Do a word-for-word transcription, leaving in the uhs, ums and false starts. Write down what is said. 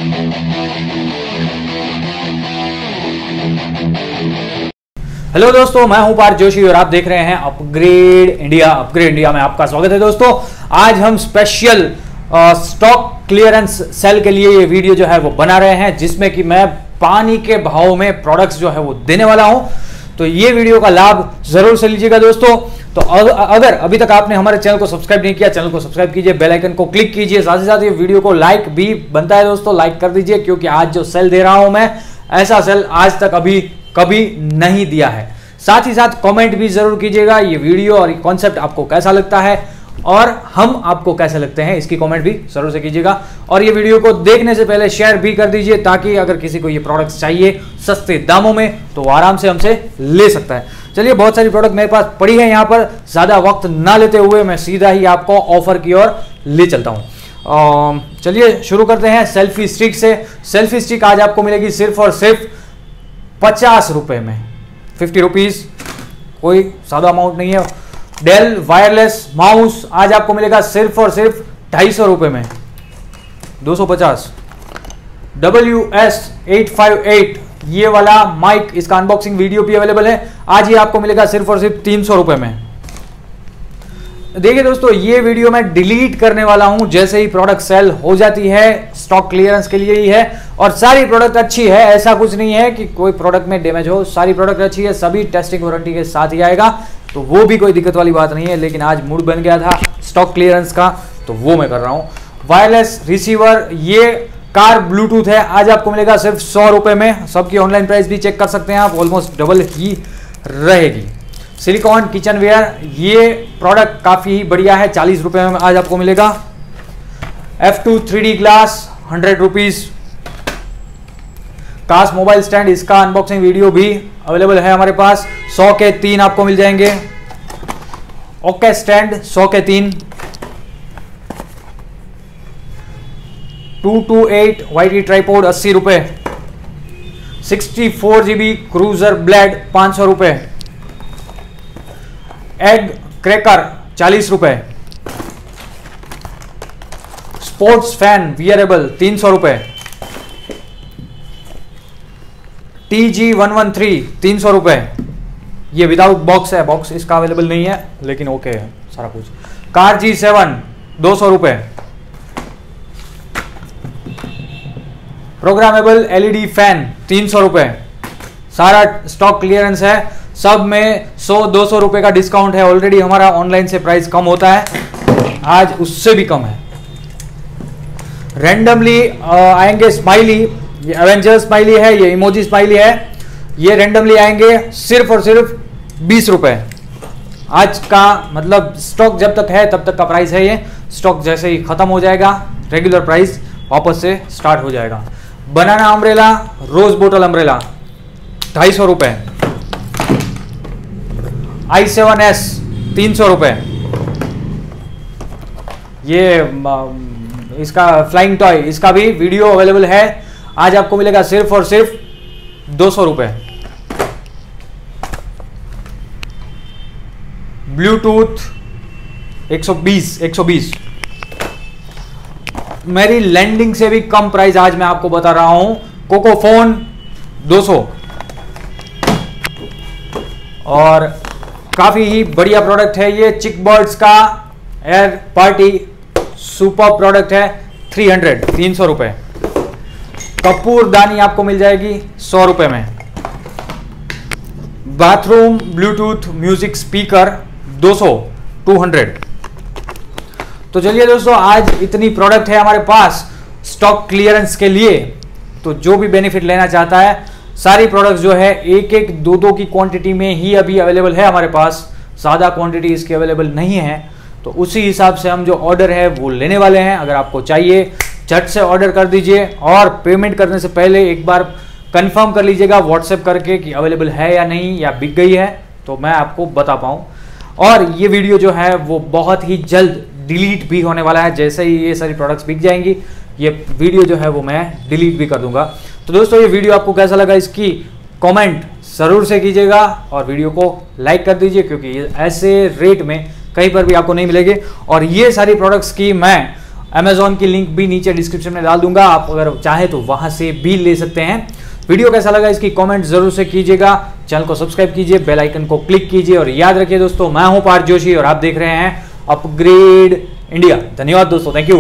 Hello दोस्तों, मैं हूं पार्थ जोशी और आप देख रहे हैं अपग्रेड इंडिया। अपग्रेड इंडिया में आपका स्वागत है। दोस्तों, आज हम स्पेशल स्टॉक क्लियरेंस सेल के लिए ये वीडियो जो है वो बना रहे हैं, जिसमें कि मैं पानी के भाव में प्रोडक्ट्स जो है वो देने वाला हूं। तो ये वीडियो का लाभ जरूर से लीजिएगा दोस्तों। तो अगर अभी तक आपने हमारे चैनल को सब्सक्राइब नहीं किया, चैनल को सब्सक्राइब कीजिए, बेल आइकन को क्लिक कीजिए, साथ ही साथ ये वीडियो को लाइक भी बनता है दोस्तों, लाइक कर दीजिए, क्योंकि आज जो सेल दे रहा हूं मैं, ऐसा सेल आज तक अभी कभी नहीं दिया है। साथ ही साथ कमेंट भी जरूर कीजिएगा, ये वीडियो और ये कॉन्सेप्ट आपको कैसा लगता है और हम आपको कैसे लगते हैं, इसकी कमेंट भी जरूर से कीजिएगा। और ये वीडियो को देखने से पहले शेयर भी कर दीजिए, ताकि अगर किसी को ये प्रोडक्ट्स चाहिए सस्ते दामों में तो वो आराम से हमसे ले सकता है। चलिए, बहुत सारी प्रोडक्ट मेरे पास पड़ी है यहाँ पर, ज्यादा वक्त ना लेते हुए मैं सीधा ही आपको ऑफर की ओर ले चलता हूँ। चलिए शुरू करते हैं सेल्फी स्टिक से। सेल्फी स्टिक आज आपको मिलेगी सिर्फ और सिर्फ पचास रुपए में, फिफ्टी रुपीज, कोई सादा अमाउंट नहीं है। डेल वायरलेस माउस आज आपको मिलेगा सिर्फ और सिर्फ ढाई सौ रुपए में, दो सौ पचास। W S eight five eight ये वाला माइक, इसका अनबॉक्सिंग वीडियो भी अवेलेबल है, आज ये आपको मिलेगा सिर्फ और सिर्फ तीन सौ रुपए में। देखिए दोस्तों, ये वीडियो मैं डिलीट करने वाला हूं जैसे ही प्रोडक्ट सेल हो जाती है, स्टॉक क्लियरेंस के लिए ही है। और सारी प्रोडक्ट अच्छी है, ऐसा कुछ नहीं है कि कोई प्रोडक्ट में डैमेज हो, सारी प्रोडक्ट अच्छी है, सभी टेस्टिंग वारंटी के साथ ही आएगा, तो वो भी कोई दिक्कत वाली बात नहीं है। लेकिन आज मूड बन गया था स्टॉक क्लियरेंस का, तो वो मैं कर रहा हूं। वायरलेस रिसीवर, ये कार ब्लूटूथ है, आज आपको मिलेगा सिर्फ सौ रुपए में। सबकी ऑनलाइन प्राइस भी चेक कर सकते हैं आप, ऑलमोस्ट डबल ही रहेगी। सिलिकॉन किचन वेयर, ये प्रोडक्ट काफी बढ़िया है, चालीस रुपए में आज आपको मिलेगा। F two three D glass, hundred rupees. कास मोबाइल स्टैंड, इसका अनबॉक्सिंग वीडियो भी अवेलेबल है हमारे पास, सौ के तीन आपको मिल जाएंगे। ओके स्टैंड, सौ के तीन। Two two eight YT tripod, अस्सी रुपए। Sixty four GB cruiser blade, पांच सौ रुपए। एग क्रैकर, चालीस रुपए। स्पोर्ट्स फैन वियरेबल, तीन सौ रुपए। T G one one three, तीन सौ रुपए। ये विदाउट बॉक्स है, बॉक्स इसका अवेलेबल नहीं है, लेकिन ओके है सारा कुछ। कार जी सेवन, दो सौ रुपए। प्रोग्रामेबल एलईडी फैन, तीन सौ रुपए। सारा स्टॉक क्लियरेंस है, सब में सौ दो सौ रुपए का डिस्काउंट है। ऑलरेडी हमारा ऑनलाइन से प्राइस कम होता है, आज उससे भी कम है। रैंडमली आएंगे स्माइली, ये एवेंजर स्माइली है, ये इमोजी स्माइली है, ये रैंडमली आएंगे सिर्फ और सिर्फ बीस रुपए। आज का मतलब स्टॉक जब तक है तब तक का प्राइस है ये, स्टॉक जैसे ही खत्म हो जाएगा रेगुलर प्राइस वापस से स्टार्ट हो जाएगा। Banana umbrella, rose bottle umbrella, ढाई सौ रुपए। आई सेवन एस, तीन सौ रुपए। ये इसका फ्लाइंग टॉय, इसका भी वीडियो अवेलेबल है, आज आपको मिलेगा सिर्फ और सिर्फ दो सौ रुपए। ब्लूटूथ एक सौ बीस, एक सौ बीस। मेरी लैंडिंग से भी कम प्राइस आज मैं आपको बता रहा हूं। कोकोफोन दो सौ। और काफी ही बढ़िया प्रोडक्ट है ये, चिकबर्ड्स का एयर पार्टी, सुपर प्रोडक्ट है, थ्री हंड्रेड, तीन सौ रुपए। कपूर दानी आपको मिल जाएगी सौ रुपए में। बाथरूम ब्लूटूथ म्यूजिक स्पीकर दो सौ, टू हंड्रेड। तो चलिए दोस्तों, आज इतनी प्रोडक्ट है हमारे पास स्टॉक क्लियरेंस के लिए, तो जो भी बेनिफिट लेना चाहता है, सारी प्रोडक्ट्स जो है एक एक दो दो की क्वांटिटी में ही अभी अवेलेबल है हमारे पास, ज़्यादा क्वांटिटी इसकी अवेलेबल नहीं है। तो उसी हिसाब से हम जो ऑर्डर है वो लेने वाले हैं। अगर आपको चाहिए झट से ऑर्डर कर दीजिए, और पेमेंट करने से पहले एक बार कंफर्म कर लीजिएगा व्हाट्सएप करके कि अवेलेबल है या नहीं, या बिक गई है, तो मैं आपको बता पाऊँ। और ये वीडियो जो है वो बहुत ही जल्द डिलीट भी होने वाला है, जैसे ही ये सारी प्रोडक्ट्स बिक जाएंगी ये वीडियो जो है वो मैं डिलीट भी कर दूंगा। तो दोस्तों, ये वीडियो आपको कैसा लगा इसकी कमेंट ज़रूर से कीजिएगा, और वीडियो को लाइक कर दीजिए, क्योंकि ऐसे रेट में कहीं पर भी आपको नहीं मिलेगी। और ये सारी प्रोडक्ट्स की मैं अमेजॉन की लिंक भी नीचे डिस्क्रिप्शन में डाल दूंगा, आप अगर चाहे तो वहां से भी ले सकते हैं। वीडियो कैसा लगा इसकी कमेंट जरूर से कीजिएगा, चैनल को सब्सक्राइब कीजिए, बेल आइकन को क्लिक कीजिए और याद रखिए दोस्तों, मैं हूं पार्थ जोशी और आप देख रहे हैं अपग्रेड इंडिया। धन्यवाद दोस्तों, थैंक यू।